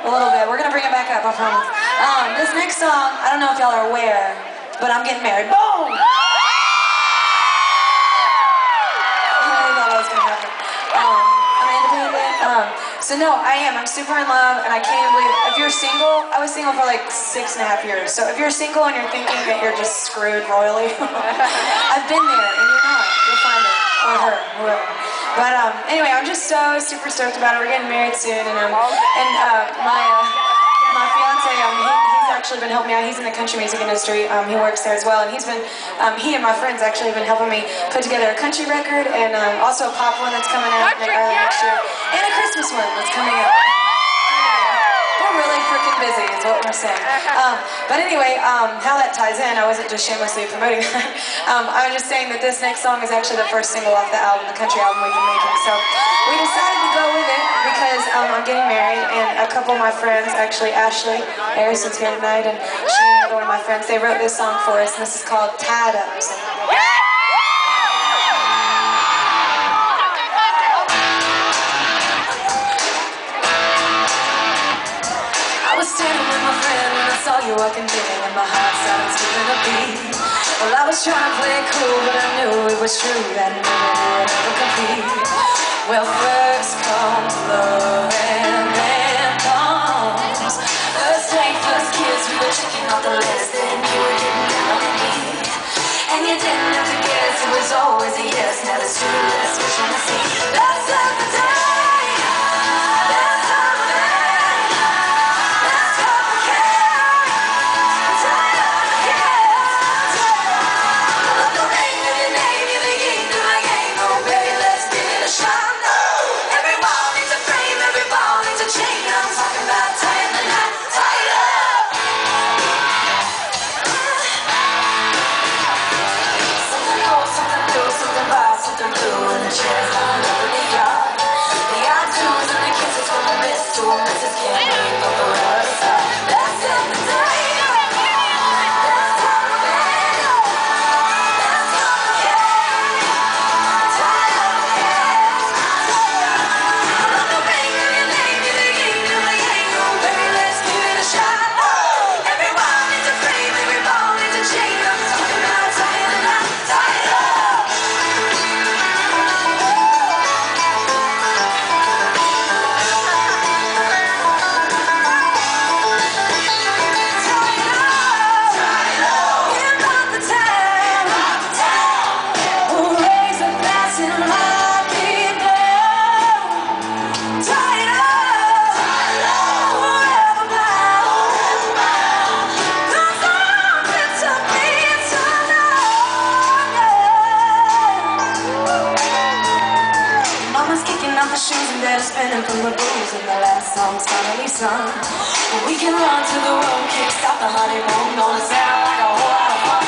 a little bit. We're gonna bring it back up, I promise. This next song, I don't know if y'all are aware, but I'm getting married. Boom! I'm independent. So no, I am. I'm super in love, and I can't even believe. If you're single, I was single for like 6.5 years. So if you're single and you're thinking that you're just screwed royally, I've been there, and you're not. You'll find it, or her, whoever. But anyway, I'm just so super stoked about it. We're getting married soon, and my fiance, he's actually been helping me out. He's in the country music industry. He works there as well, and he and my friends actually have been helping me put together a country record and also a pop one that's coming out early next year, and a Christmas one that's coming out. We're really freaking busy, is what we're saying. But anyway, how that ties in, I wasn't just shamelessly promoting that. I was just saying that this next song is actually the first single off the album, the country album we've been making. So we decided to go with it because I'm getting married, and a couple of my friends, actually Ashley Harrison's here tonight, and she and another one of my friends, they wrote this song for us, and this is called Tied Up. So, you walking in and my heart started skipping a beat. Well, I was trying to play it cool, but I knew it was true that nobody would ever compete. Well, first comes love and then comes first date, first kiss. We were checking off the list, and you were getting down on your knees. And you didn't have to guess, it was always a yes. Now it's true, let's switch and see. Let's have the day. Spinning from the booze and the last song's finally sung. We can run to the road, kick stop the honeymoon, gonna sound like a whole lot of fun.